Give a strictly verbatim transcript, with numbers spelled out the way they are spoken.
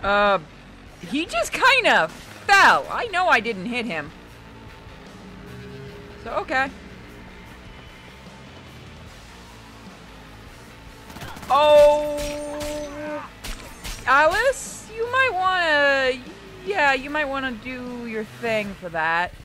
Uh, he just kind of fell. I know I didn't hit him. So, okay. Oh, Alice, you might want to, yeah, you might want to do your thing for that.